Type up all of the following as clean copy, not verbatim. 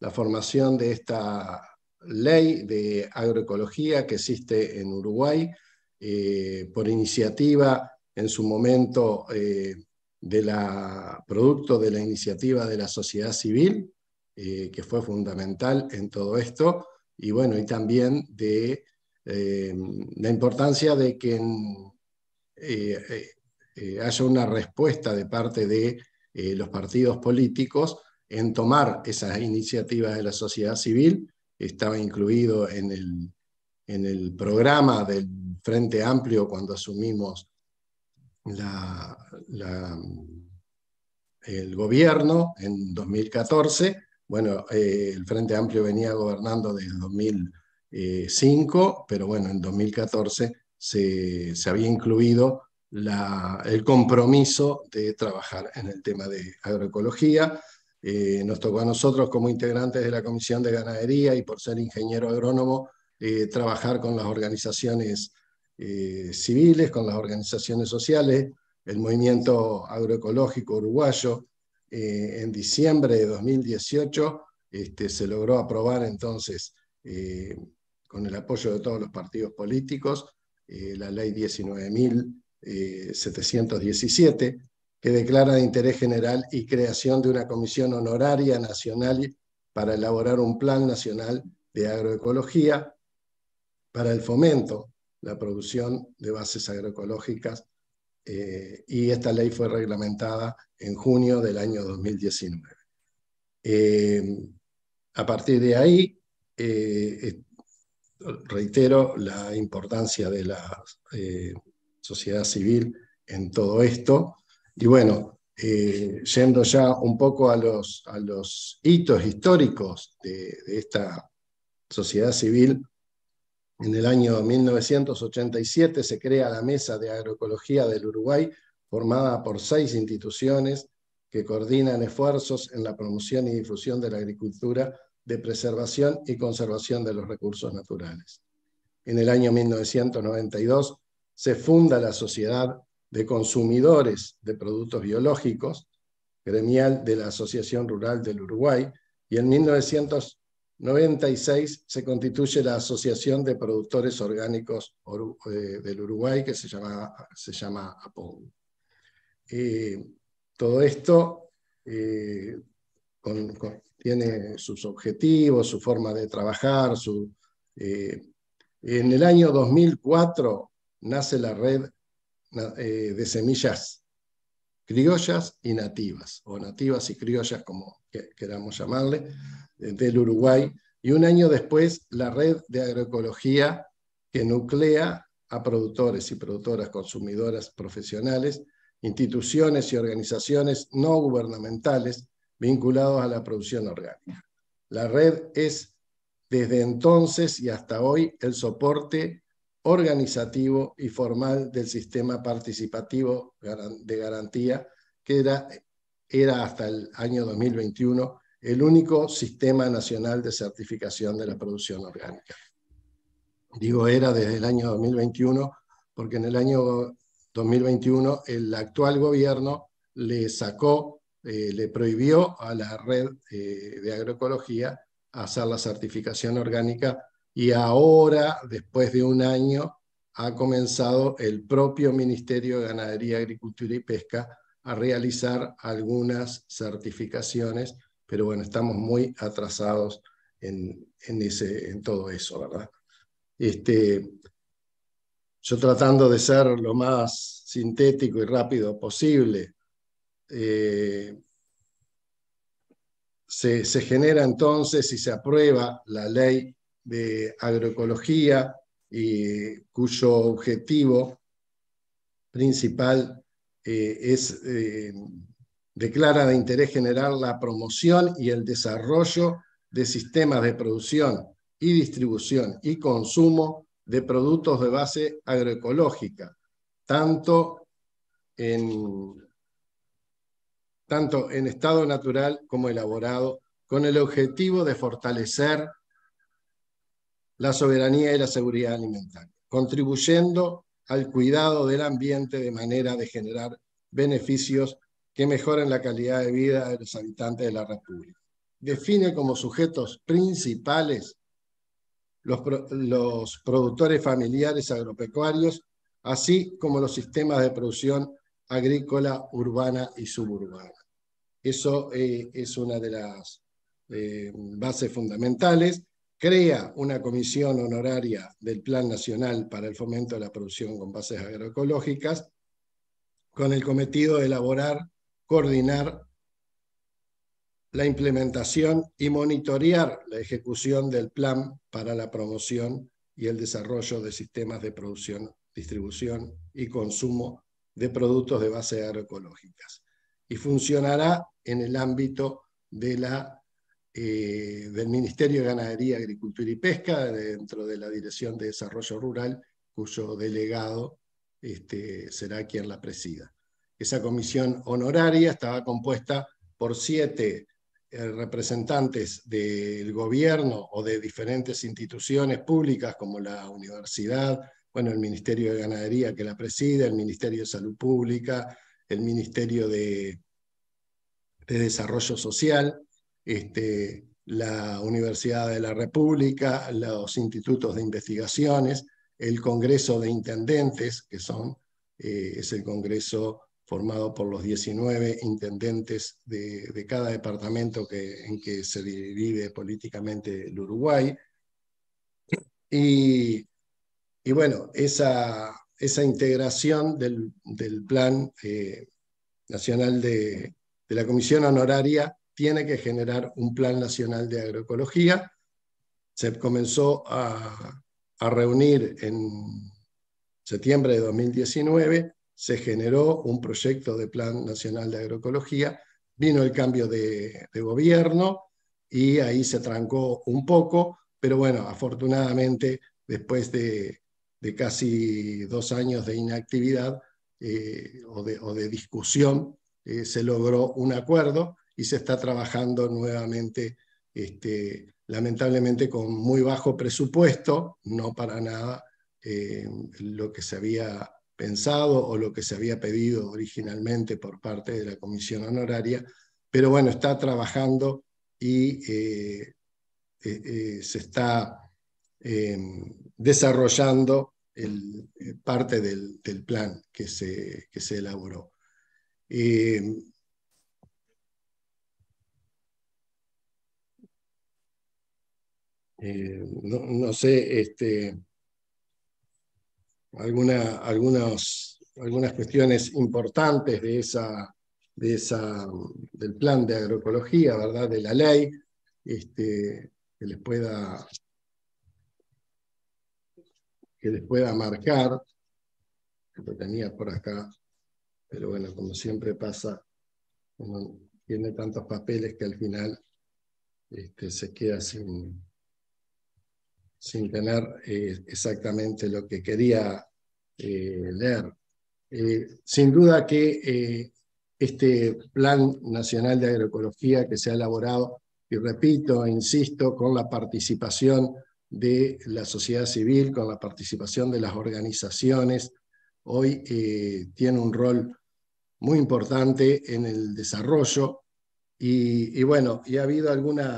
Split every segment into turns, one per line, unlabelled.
la formación de esta ley de agroecología que existe en Uruguay, por iniciativa en su momento producto de la iniciativa de la sociedad civil, que fue fundamental en todo esto, y bueno, y también de la importancia de que haya una respuesta de parte de los partidos políticos en tomar esas iniciativas de la sociedad civil. Estaba incluido en el programa del Frente Amplio cuando asumimos el gobierno en 2014. Bueno, el Frente Amplio venía gobernando desde 2005, pero bueno, en 2014 se había incluido el compromiso de trabajar en el tema de agroecología. Nos tocó a nosotros como integrantes de la Comisión de Ganadería y por ser ingeniero agrónomo, trabajar con las organizaciones civiles, con las organizaciones sociales, el movimiento agroecológico uruguayo. En diciembre de 2018 se logró aprobar entonces, con el apoyo de todos los partidos políticos, la ley 19.717, que declara de interés general y creación de una comisión honoraria nacional para elaborar un plan nacional de agroecología para el fomento, la producción de bases agroecológicas, y esta ley fue reglamentada en junio del año 2019. A partir de ahí, reitero la importancia de la sociedad civil en todo esto. Y bueno, yendo ya un poco a los hitos históricos de esta sociedad civil, en el año 1987 se crea la Mesa de Agroecología del Uruguay, formada por 6 instituciones que coordinan esfuerzos en la promoción y difusión de la agricultura de preservación y conservación de los recursos naturales. En el año 1992 se funda la Sociedad de Consumidores de Productos Biológicos, gremial de la Asociación Rural del Uruguay, y en 1996 se constituye la Asociación de Productores Orgánicos del Uruguay, que se llama APON. Todo esto tiene sus objetivos, su forma de trabajar. En el año 2004 nace la red de semillas criollas y nativas, o nativas y criollas, como queramos llamarle, del Uruguay, y un año después la red de agroecología que nuclea a productores y productoras, consumidoras profesionales, instituciones y organizaciones no gubernamentales vinculados a la producción orgánica. La red es desde entonces y hasta hoy el soporte organizativo y formal del sistema participativo de garantía, que era hasta el año 2021 el único sistema nacional de certificación de la producción orgánica. Digo era desde el año 2021 porque en el año 2021 el actual gobierno le prohibió a la red de agroecología hacer la certificación orgánica, y ahora, después de un año, ha comenzado el propio Ministerio de Ganadería, Agricultura y Pesca a realizar algunas certificaciones, pero bueno, estamos muy atrasados en todo eso, ¿verdad? Yo tratando de ser lo más sintético y rápido posible, se genera entonces y se aprueba la ley de agroecología, cuyo objetivo principal declara de interés general la promoción y el desarrollo de sistemas de producción y distribución y consumo de productos de base agroecológica, tanto en estado natural como elaborado, con el objetivo de fortalecer la soberanía y la seguridad alimentaria, contribuyendo al cuidado del ambiente de manera de generar beneficios que mejoren la calidad de vida de los habitantes de la República, define como sujetos principales los productores familiares agropecuarios, así como los sistemas de producción agrícola, urbana y suburbana. Eso es una de las bases fundamentales. Crea una comisión honoraria del Plan Nacional para el Fomento de la Producción con Bases Agroecológicas, con el cometido de elaborar, coordinar la implementación y monitorear la ejecución del plan para la promoción y el desarrollo de sistemas de producción, distribución y consumo de productos de base agroecológicas. Y funcionará en el ámbito de del Ministerio de Ganadería, Agricultura y Pesca, dentro de la Dirección de Desarrollo Rural, cuyo delegado será quien la presida. Esa comisión honoraria estaba compuesta por 7 representantes del gobierno o de diferentes instituciones públicas como la universidad, bueno, el Ministerio de Ganadería que la preside, el Ministerio de Salud Pública, el Ministerio de Desarrollo Social, la Universidad de la República, los institutos de investigaciones, el Congreso de Intendentes, que es el Congreso formado por los 19 intendentes de cada departamento en que se divide políticamente el Uruguay. Y bueno, esa integración del Plan Nacional de la Comisión Honoraria tiene que generar un Plan Nacional de Agroecología. Se comenzó a reunir en septiembre de 2019, se generó un proyecto de Plan Nacional de Agroecología, vino el cambio de gobierno y ahí se trancó un poco, pero bueno, afortunadamente después de casi 2 años de inactividad o de discusión, se logró un acuerdo y se está trabajando nuevamente, lamentablemente con muy bajo presupuesto, no para nada lo que se había pensado o lo que se había pedido originalmente por parte de la comisión honoraria, pero bueno, está trabajando y se está desarrollando parte del plan que se elaboró. No sé, algunas cuestiones importantes del plan de agroecología, ¿verdad? De la ley, que les pueda marcar. Lo tenía por acá, pero bueno, como siempre pasa, uno tiene tantos papeles que al final se queda sin tener exactamente lo que quería leer. Sin duda que este Plan Nacional de Agroecología que se ha elaborado, y repito, insisto, con la participación de la sociedad civil, con la participación de las organizaciones, hoy tiene un rol muy importante en el desarrollo y bueno, y ha habido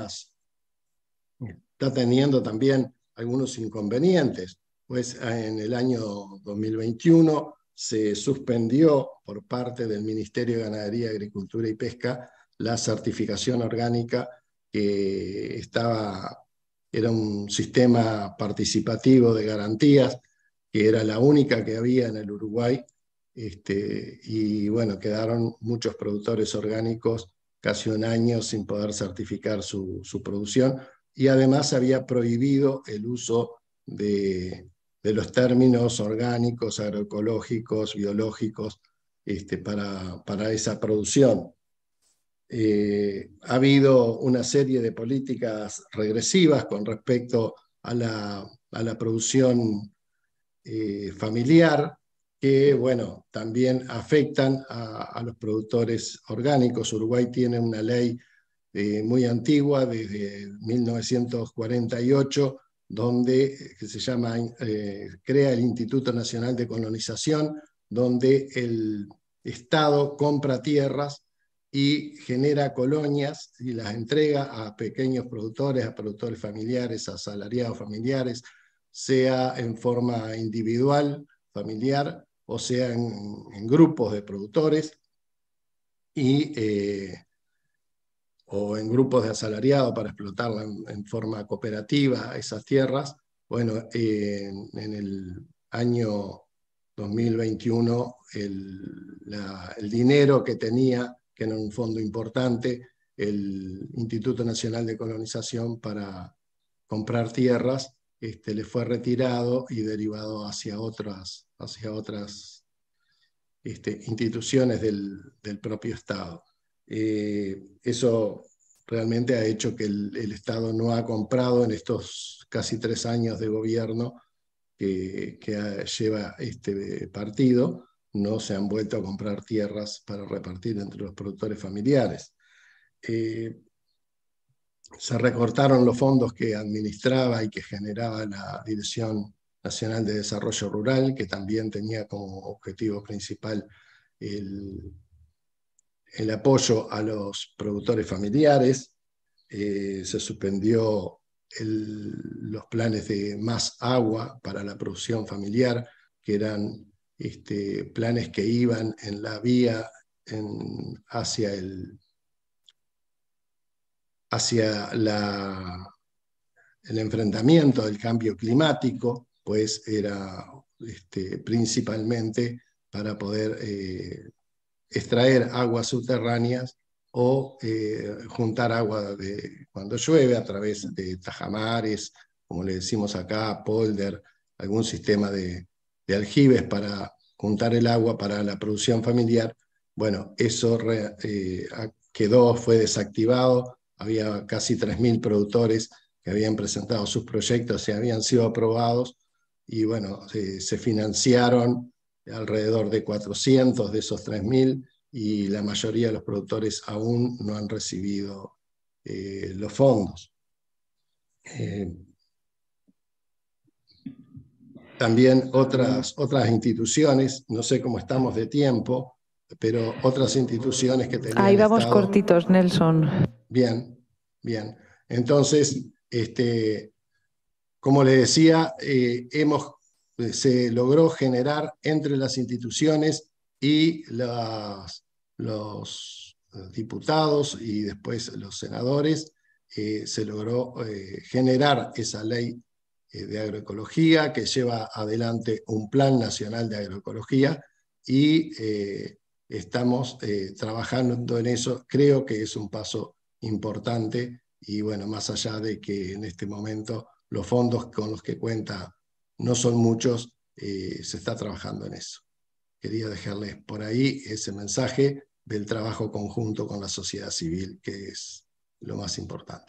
está teniendo también algunos inconvenientes, pues en el año 2021 se suspendió por parte del Ministerio de Ganadería, Agricultura y Pesca la certificación orgánica que era un sistema participativo de garantías, que era la única que había en el Uruguay, y bueno, quedaron muchos productores orgánicos casi un año sin poder certificar su producción, y además había prohibido el uso de los términos orgánicos, agroecológicos, biológicos, para esa producción. Ha habido una serie de políticas regresivas con respecto a la producción familiar, que bueno, también afectan a los productores orgánicos. Uruguay tiene una ley muy antigua, desde 1948, que se llama, crea el Instituto Nacional de Colonización, donde el Estado compra tierras y genera colonias y las entrega a pequeños productores, a productores familiares, a asalariados familiares, sea en forma individual, familiar, o sea en grupos de productores, o en grupos de asalariados para explotarla en forma cooperativa, esas tierras. Bueno, en el año 2021 el dinero que tenía, que era un fondo importante, el Instituto Nacional de Colonización para comprar tierras, le fue retirado y derivado hacia otras instituciones del propio Estado. Eso realmente ha hecho que el Estado no ha comprado en estos casi 3 años de gobierno que lleva este partido, no se han vuelto a comprar tierras para repartir entre los productores familiares. Se recortaron los fondos que administraba y que generaba la Dirección Nacional de Desarrollo Rural, que también tenía como objetivo principal el apoyo a los productores familiares. Se suspendió los planes de Más Agua para la producción familiar, que eran planes que iban en la vía hacia el enfrentamiento del cambio climático, pues era principalmente para poder extraer aguas subterráneas o juntar agua cuando llueve a través de tajamares, como le decimos acá, polder, algún sistema de aljibes para juntar el agua para la producción familiar. Bueno, eso fue desactivado. Había casi 3.000 productores que habían presentado sus proyectos y habían sido aprobados, y bueno, se financiaron alrededor de 400 de esos 3.000, y la mayoría de los productores aún no han recibido los fondos. También otras instituciones, no sé cómo estamos de tiempo, pero otras instituciones que tenían
Ahí vamos
estado...
cortitos, Nelson.
Bien, bien. Entonces, como le decía, se logró generar entre las instituciones y los diputados y después los senadores, se logró generar esa ley de agroecología que lleva adelante un plan nacional de agroecología, y estamos trabajando en eso. Creo que es un paso importante, y bueno, más allá de que en este momento los fondos con los que cuenta no son muchos, se está trabajando en eso. Quería dejarles por ahí ese mensaje del trabajo conjunto con la sociedad civil, que es lo más importante.